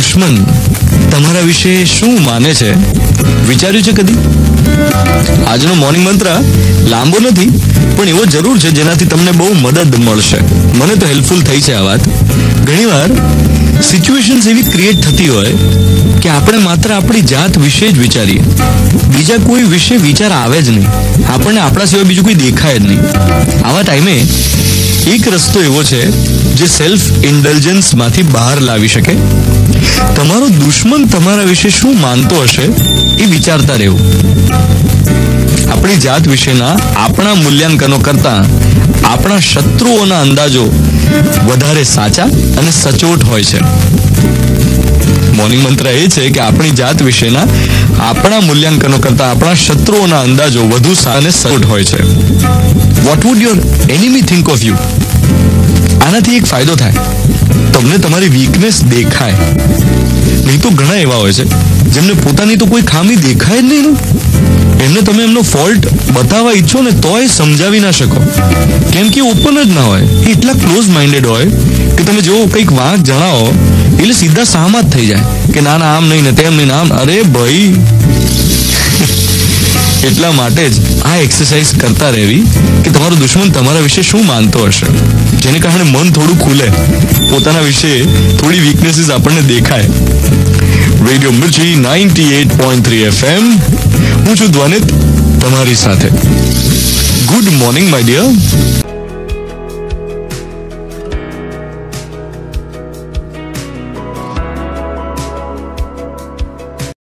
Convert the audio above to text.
દુશ્મન તમારા વિશે શું માને છે? વિચાર્યું છે કદી? આજનો મોર્નિંગ મંત્ર લાંબો નથી, પણ એવો જરૂર છે જેનાથી તમને બહુ મદદ મળશે. મને તો હેલ્પફુલ થઈ છે આ વાત. ઘણીવાર સિચ્યુએશન્સ એવી ક્રિએટ થતી હોય કે આપણે માત્ર આપણી જાત વિશે જ વિચારીએ, બીજા કોઈ વિશે વિચાર આવે જ નહીં. આપણને આપણા સિવાય બીજું કોઈ દેખાય જ નહીં. આવા ટાઈમે એક રસ્તો એવો છે જે સેલ્ફ ઇન્ડલ્જન્સમાંથી બહાર લાવી શકે. તમારો દુશ્મન તમારા વિશે શું માનતો હશે એ વિચારતા રહેવું. આપણી જાત વિશેના આપણા મૂલ્યાંકનો કરતા આપણા શત્રુઓના અંદાજો વધારે સાચા અને સચોટ હોય છે. મોર્નિંગ મંત્ર એ છે કે આપણી જાત વિશેના આપણા મૂલ્યાંકનો કરતા આપણા શત્રુઓના અંદાજો વધુ સારા અને સચોટ હોય છે. What would your enemy think of you? આનાથી એક ફાયદો થાય, તમને તમારી વીકનેસ દેખાય. નહીં તો ઘણા એવા હોય છે જેમને પોતાની તો કોઈ ખામી દેખાય જ નહીં ને. એમને તમે એમનો ફોલ્ટ બતાવવા ઈચ્છો ને તોય સમજાવી ના શકો, કેમ કે ઓપન જ ના હોય. એ એટલા ક્લોઝ માઇન્ડેડ હોય કે તમે જો કંઈક વાંક જણાવો એટલે સીધા સહમત થઈ જાય કે ના ના આમ નહીં ને તેમ નહીં, આમ. અરે ભાઈ, એટલા માટે જ આ એક્સરસાઇઝ કરતા રહેવી કે તમારો દુશ્મન તમારા વિશે શું માનતો હશે, જેને કારણે મન થોડું ખુલે, પોતાના વિશે થોડી વીકનેસીસ આપણને દેખાય. Radio Mirchi 98.3 FM. હું છું ધ્વનિત, તમારી સાથે. Good morning my dear.